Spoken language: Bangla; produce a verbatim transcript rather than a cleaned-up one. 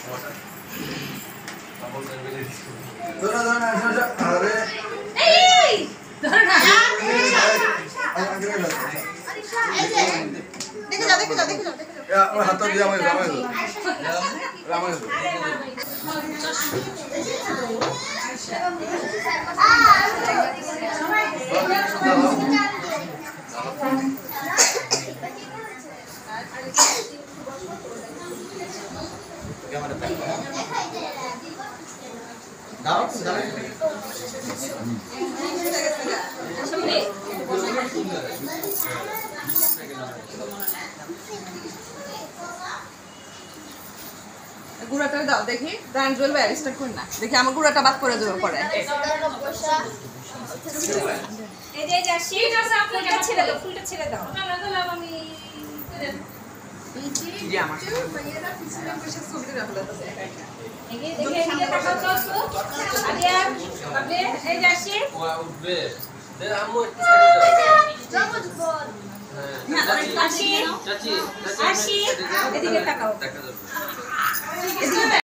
ধরো ধরো না আরে এই ধরো না দেখে যাও দেখে যাও দেখে যাও দেখে যাও এ হাত দিয়ে আমায় আমায় আমায় দাও দাও গুড়াটা দাও দেখি ব্র্যান্ড জ্বলবে আর স্টার্ট কর না দেখি আমার গুড়াটা বাদ করে যাবে পরে এই যে যাচ্ছি ফুলটা ছেড়ে দাও ফুলটা ছেড়ে দাও না না আমি জি আমার ভাইয়েরা পিছনে বসে ছবি রাখলো এই যে দেখে এদিকে তাকাও তো আগে আগে এই যাচ্ছি উঠবে দে আম্মু একটু সাইডে যাও জমজ বল চাচি আসি চাচি আসি এদিকে তাকাও দেখা যাবে